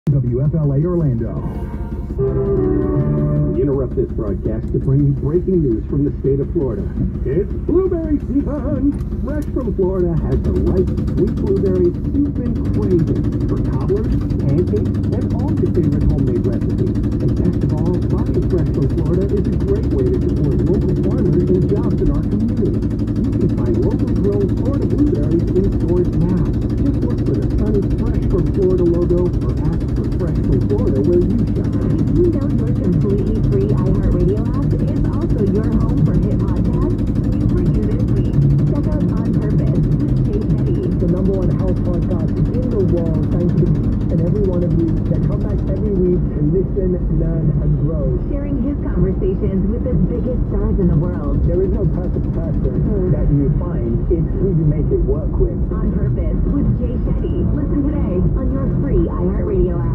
WFLA Orlando. We interrupt this broadcast to bring you breaking news from the state of Florida. It's blueberry season! Fresh from Florida has the right sweet blueberries you've been craving for cobblers, pancakes, and all your favorite homemade recipes. And best of all, buying fresh from Florida is a great way to support local farmers and jobs in our community. You can find locally grown Florida blueberries in stores now. Just look for the sunny Fresh from Florida logo or ask for Fresh from Florida where you shop. Did you know your completely free iHeartRadio app is also your home for hit podcasts? New for you this week. Check out On Purpose with Jay Shetty. The #1 health podcast in the world. Thank you and every one of you that come back every week and listen, learn, and grow. Sharing his conversations with the biggest stars in the world. There is no perfect person that you find. It's who you make it work with. On Purpose with Jay Shetty. Listen today on your free iHeartRadio app.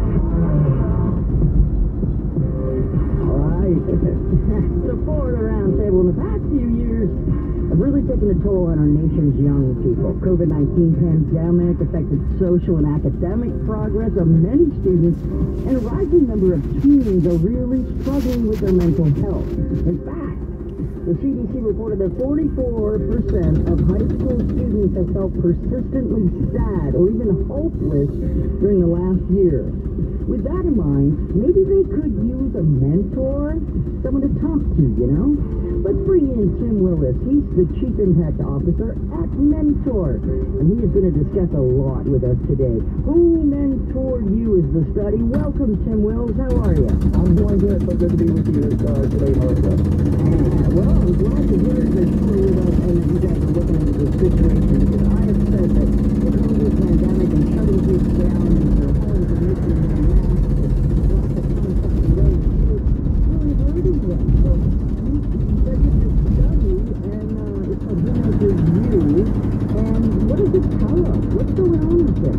All right. The Florida Roundtable in the past few years have really taken a toll on our nation's young people. COVID-19 pandemic affected social and academic progress of many students, and a rising number of teens are really struggling with their mental health. In fact, the CDC reported that 44% of high school students have felt persistently sad or even hopeless during the last year. With that in mind, maybe they could use a mentor, someone to talk to, you know? Let's bring in Tim Willis. He's the Chief Impact Officer at Mentor, and he is going to discuss a lot with us today. Who mentored you is the study. Welcome, Tim Willis. How are you? I'm doing good. So good to be with you today, Melissa. Well, I'm glad to hear that you were with us and that you guys are looking into this situation, because I have said that the COVID pandemic and shutting kids down in their homes and making them masks and lots of contact and those kids really hurting them. So you said you did a study, and it's a winner to you. And what does it tell us? What's going on with this?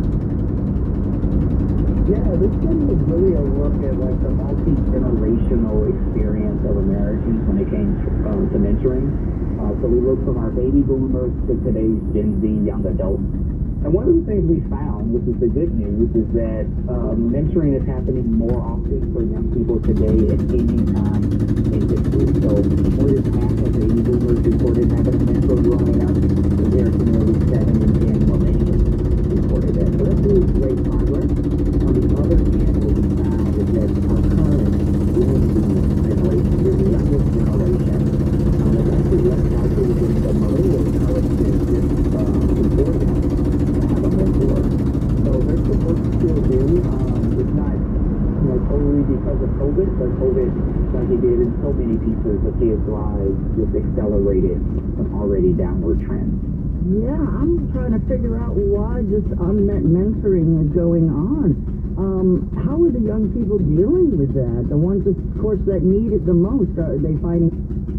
Yeah, this study was really a look at like the multi-generational experience of Americans when it came to mentoring. So we looked from our baby boomers to today's Gen Z young adults. And one of the things we found, which is the good news, is that mentoring is happening more often for young people today at any time in history. So more than half of baby boomers reported having a mentor growing up, compared to nearly 7 in 10 millennials reported that. So that's really great progress. On the other hand, what we found is that our current generation, the youngest generation, is actually less likely than the millennials to support them to have a mentor. So there's some work to still do. It's not, totally because of COVID, but COVID, like it did in so many pieces of kids' lives, just accelerated some already downward trends. Yeah, I'm trying to figure out why this unmet mentoring is going on. How are the young people dealing with that? The ones, of course, that need it the most, are they finding